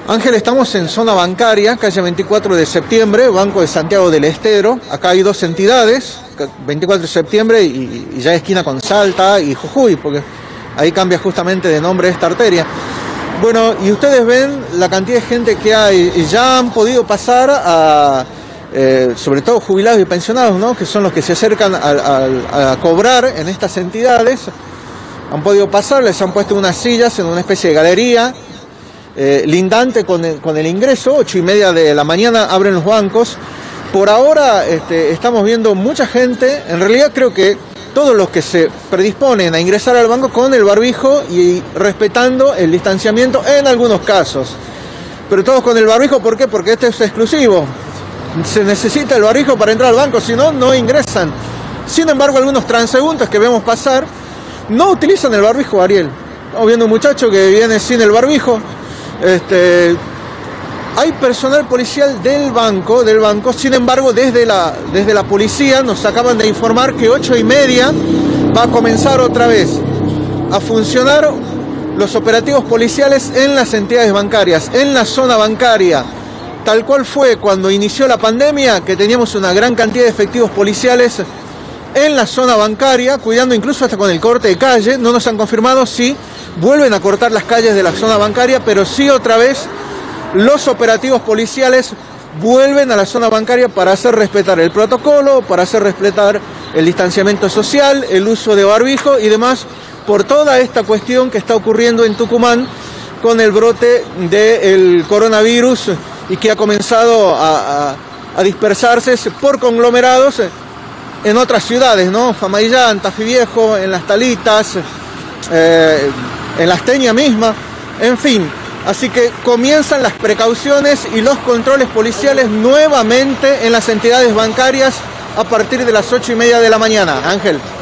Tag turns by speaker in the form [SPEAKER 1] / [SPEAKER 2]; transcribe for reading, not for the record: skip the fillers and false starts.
[SPEAKER 1] Ángel, estamos en zona bancaria, calle 24 de septiembre, Banco de Santiago del Estero. Acá hay dos entidades, 24 de septiembre y ya esquina con Salta y Jujuy, porque ahí cambia justamente de nombre esta arteria. Bueno, y ustedes ven la cantidad de gente que hay, y ya han podido pasar a, sobre todo jubilados y pensionados, ¿no?, que son los que se acercan a cobrar en estas entidades. Han podido pasar, les han puesto unas sillas en una especie de galería, lindante con el ingreso. 8:30 de la mañana abren los bancos. Por ahora estamos viendo mucha gente, en realidad creo que todos los que se predisponen a ingresar al banco con el barbijo y respetando el distanciamiento en algunos casos. Pero todos con el barbijo, ¿por qué? Porque este es exclusivo. Se necesita el barbijo para entrar al banco, si no, no ingresan. Sin embargo, algunos transeúntes que vemos pasar no utilizan el barbijo, Ariel. Estamos viendo un muchacho que viene sin el barbijo. Hay personal policial del banco, sin embargo desde la policía nos acaban de informar que 8:30 va a comenzar otra vez a funcionar los operativos policiales en las entidades bancarias, en la zona bancaria, tal cual fue cuando inició la pandemia, que teníamos una gran cantidad de efectivos policiales en la zona bancaria, cuidando incluso hasta con el corte de calle. No nos han confirmado si vuelven a cortar las calles de la zona bancaria, pero sí otra vez los operativos policiales vuelven a la zona bancaria para hacer respetar el protocolo, para hacer respetar el distanciamiento social, el uso de barbijo y demás, por toda esta cuestión que está ocurriendo en Tucumán con el brote del coronavirus y que ha comenzado a dispersarse por conglomerados en otras ciudades, ¿no? Famayllán, Tafí Viejo, en Las Talitas, en La Asteña misma, en fin. Así que comienzan las precauciones y los controles policiales nuevamente en las entidades bancarias a partir de las 8:30 de la mañana. Ángel.